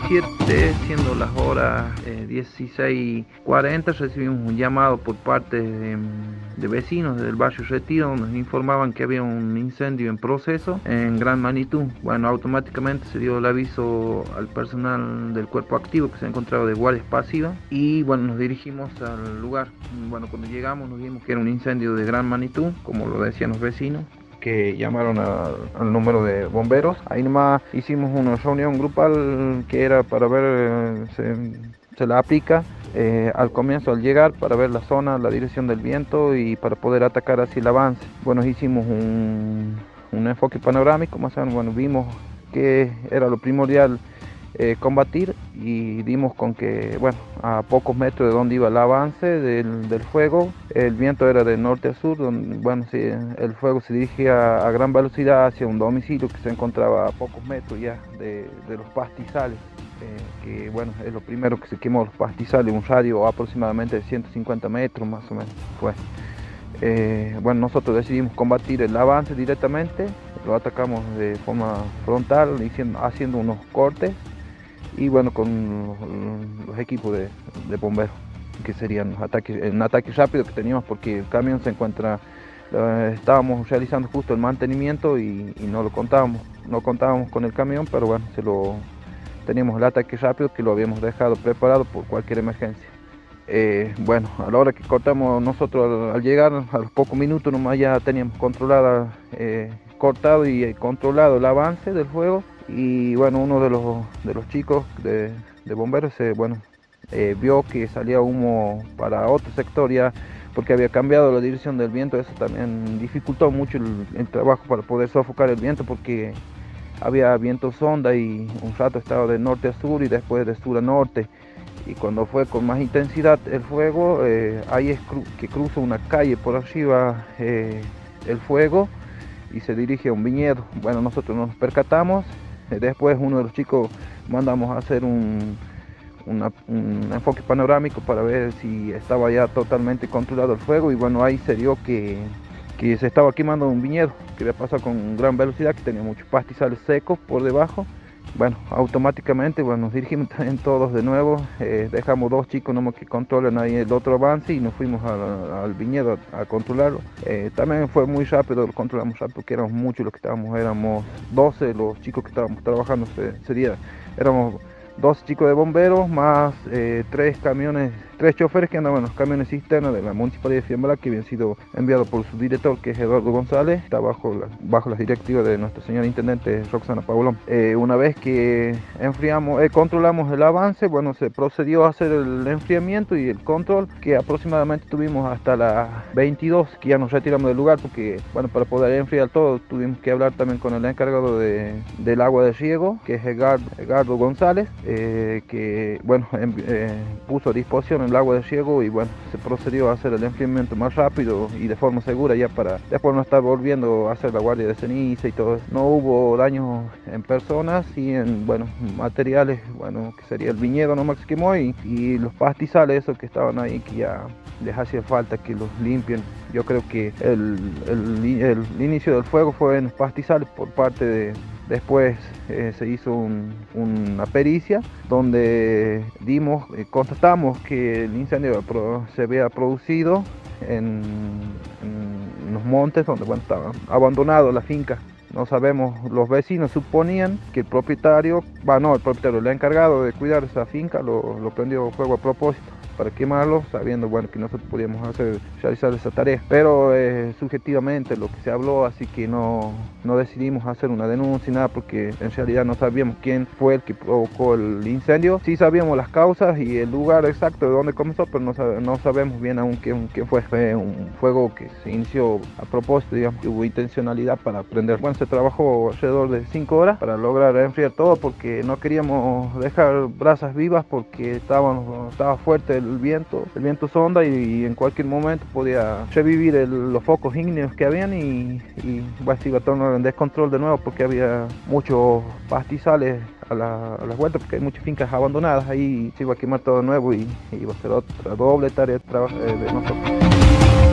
17, siendo las horas 16:40, recibimos un llamado por parte de vecinos del barrio Retiro, donde nos informaban que había un incendio en proceso en gran magnitud. Bueno, automáticamente se dio el aviso al personal del cuerpo activo que se encontraba de guardia pasiva y bueno, nos dirigimos al lugar. Bueno, cuando llegamos nos vimos que era un incendio de gran magnitud, como lo decían los vecinos, que llamaron al número de bomberos. Ahí nomás hicimos una reunión grupal que era para ver, se la aplica al comienzo, al llegar, para ver la zona, la dirección del viento y para poder atacar así el avance. Bueno, hicimos un enfoque panorámico, más o menos, bueno, vimos que era lo primordial combatir, y dimos con que, bueno, a pocos metros de donde iba el avance del fuego, el viento era de norte a sur, donde, bueno, sí, el fuego se dirigía a gran velocidad hacia un domicilio que se encontraba a pocos metros ya de los pastizales, que bueno, es lo primero que se quemó, los pastizales, un radio aproximadamente de 150 metros más o menos fue. Bueno, nosotros decidimos combatir el avance directamente, lo atacamos de forma frontal, haciendo unos cortes, y bueno, con los equipos de bomberos, que serían un ataque rápido que teníamos, porque el camión se encuentra, estábamos realizando justo el mantenimiento y no contábamos con el camión, pero bueno, teníamos el ataque rápido que lo habíamos dejado preparado por cualquier emergencia. Bueno, a la hora que cortamos nosotros al llegar, a los pocos minutos nomás ya teníamos cortado y controlado el avance del fuego. Y bueno, uno de los chicos de bomberos vio que salía humo para otro sector ya, porque había cambiado la dirección del viento. Eso también dificultó mucho el trabajo para poder sofocar el viento, porque había viento sonda y un rato estaba de norte a sur y después de sur a norte. Y cuando fue con más intensidad el fuego, ahí es que cruza una calle por arriba el fuego y se dirige a un viñedo. Bueno, nosotros no nos percatamos. Después uno de los chicos mandamos a hacer un enfoque panorámico para ver si estaba ya totalmente controlado el fuego, y bueno, ahí se dio que se estaba quemando un viñedo que había pasado con gran velocidad, que tenía muchos pastizales secos por debajo. Bueno, automáticamente, bueno, nos dirigimos también todos de nuevo, dejamos dos chicos nomás que controlan ahí el otro avance y nos fuimos al viñedo a controlarlo. También fue muy rápido, lo controlamos rápido, porque éramos muchos los que éramos 12 los chicos que estábamos trabajando ese día. Éramos 2 chicos de bomberos más 3 choferes que andaban en los camiones cisterna de la municipalidad de Fiambalá, que habían sido enviados por su director, que es Eduardo González. Está bajo las directivas de nuestra señora intendente Roxana Paulón. Una vez que controlamos el avance, bueno, se procedió a hacer el enfriamiento y el control, que aproximadamente tuvimos hasta las 22, que ya nos retiramos del lugar, porque bueno, para poder enfriar todo tuvimos que hablar también con el encargado del agua de riego, que es Edgardo González, que bueno, puso a disposición el agua de riego, y bueno, se procedió a hacer el enfriamiento más rápido y de forma segura, ya para después no estar volviendo a hacer la guardia de ceniza y todo eso. No hubo daños en personas y en, bueno, materiales, bueno, que sería el viñedo nomás que se quemó, y los pastizales esos que estaban ahí, que ya les hacía falta que los limpien. Yo creo que el inicio del fuego fue en los pastizales por parte de... Después se hizo una pericia donde constatamos que el incendio se había producido en los montes, donde bueno, estaba abandonado la finca. No sabemos, los vecinos suponían que el propietario, el encargado de cuidar esa finca lo prendió fuego a propósito para quemarlo, sabiendo bueno, que nosotros podíamos realizar esa tarea, pero subjetivamente lo que se habló, así que no decidimos hacer una denuncia ni nada, porque en realidad no sabíamos quién fue el que provocó el incendio. Sí sabíamos las causas y el lugar exacto de donde comenzó, pero no sabemos bien aún quién fue. Fue un fuego que se inició a propósito, digamos, que hubo intencionalidad para prender. Bueno, se trabajó alrededor de 5 horas para lograr enfriar todo, porque no queríamos dejar brasas vivas, porque estaba fuerte el viento sonda, y en cualquier momento podía revivir los focos ígneos que habían, y bueno, se iba a tornar en descontrol de nuevo, porque había muchos pastizales a las vueltas, porque hay muchas fincas abandonadas. Ahí se iba a quemar todo de nuevo y iba a ser otra doble tarea de trabajo de nosotros.